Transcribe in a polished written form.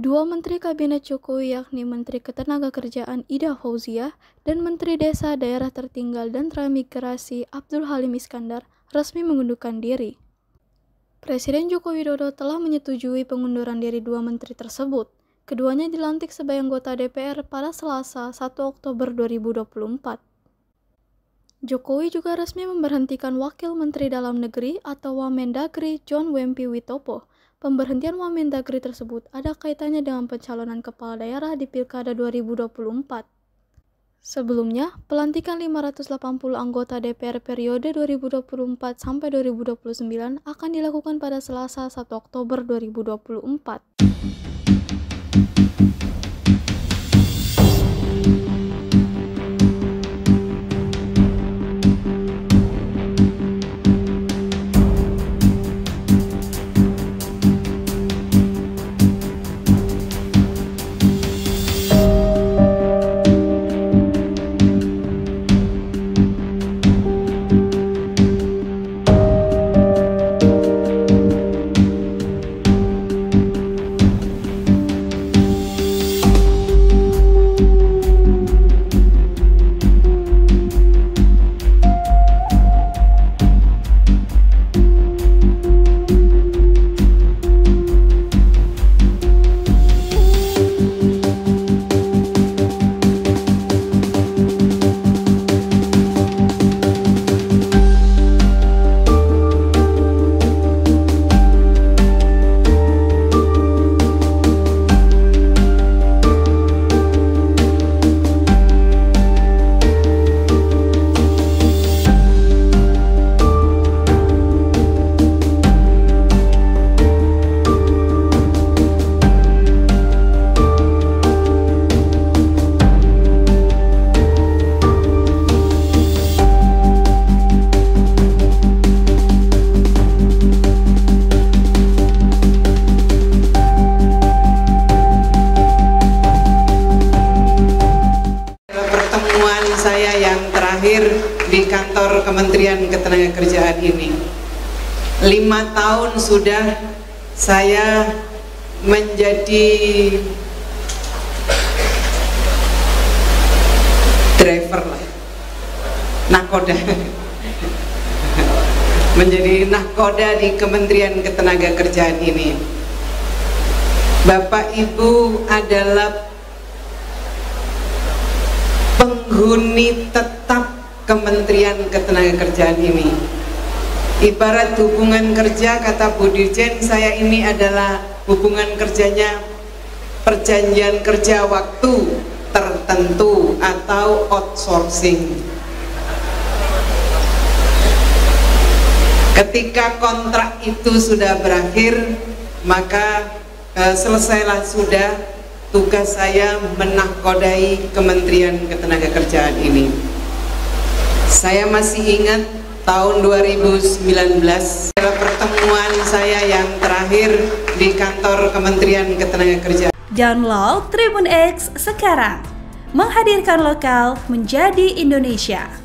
Dua Menteri Kabinet Jokowi yakni Menteri Ketenagakerjaan Ida Fauziah dan Menteri Desa Daerah Tertinggal dan Transmigrasi Abdul Halim Iskandar resmi mengundurkan diri. Presiden Joko Widodo telah menyetujui pengunduran diri dua menteri tersebut. Keduanya dilantik sebagai anggota DPR pada Selasa 1 Oktober 2024. Jokowi juga resmi memberhentikan Wakil Menteri Dalam Negeri atau Wamendagri John Wempi Witopo. Pemberhentian Wamendagri tersebut ada kaitannya dengan pencalonan kepala daerah di Pilkada 2024. Sebelumnya, pelantikan 580 anggota DPR periode 2024 sampai 2029 akan dilakukan pada Selasa 1 Oktober 2024. Saya yang terakhir di kantor Kementerian Ketenagakerjaan ini. 5 tahun sudah saya menjadi driver lah, nahkoda, menjadi nahkoda di Kementerian Ketenagakerjaan ini. Bapak Ibu adalah penghuni tetap Kementerian Ketenagakerjaan ini. Ibarat hubungan kerja, kata Bu Dirjen, saya ini adalah hubungan kerjanya perjanjian kerja waktu tertentu atau outsourcing. Ketika kontrak itu sudah berakhir, maka selesailah sudah tugas saya menahkodai Kementerian Ketenagakerjaan ini. Saya masih ingat tahun 2019 adalah pertemuan saya yang terakhir di kantor Kementerian Ketenagakerjaan. Download Tribun X sekarang, menghadirkan lokal menjadi Indonesia.